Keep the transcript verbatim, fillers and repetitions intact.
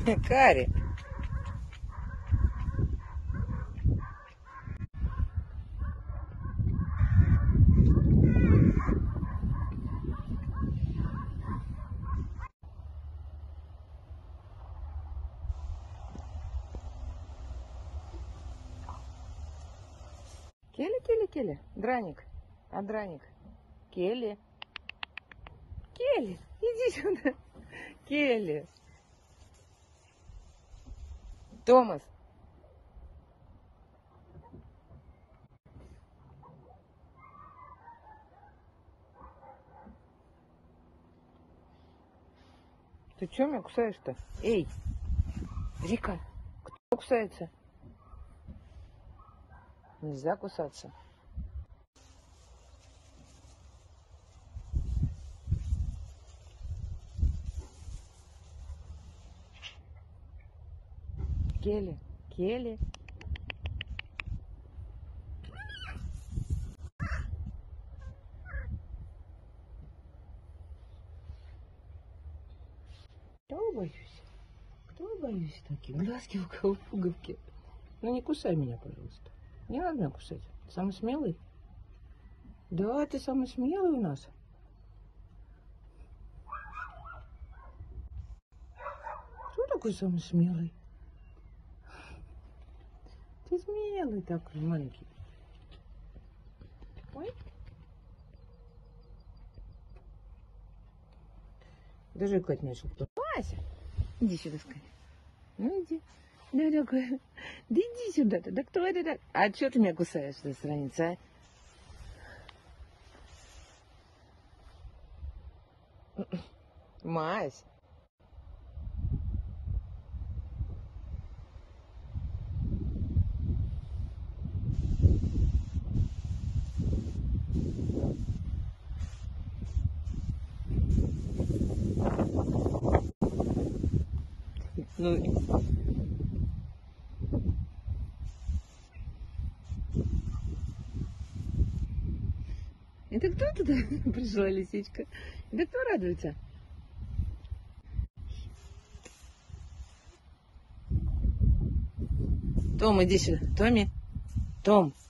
Кари. Келли, Келли, Келли. Драник. А Драник. Келли. Келли, иди сюда. Келли. Томас. Ты чё меня кусаешь-то? Эй, Рика, кто кусается? Нельзя кусаться. Келли, Келли. Кто боюсь? Кто боюсь такие? Глазки у кого пуговки. Ну не кусай меня, пожалуйста. Не надо меня кусать. Самый смелый? Да, ты самый смелый у нас. Кто такой самый смелый? Ты смелый такой, маленький. Ой. Даже икать начал кто. Вася, иди сюда скорее. Ну иди. Да такой. Да иди сюда-то. Да кто это так? А что ты меня кусаешь, эта страница, а? Мась. Ну, это кто туда пришла, лисичка? Это кто радуется? Том, иди сюда. Томми. Том.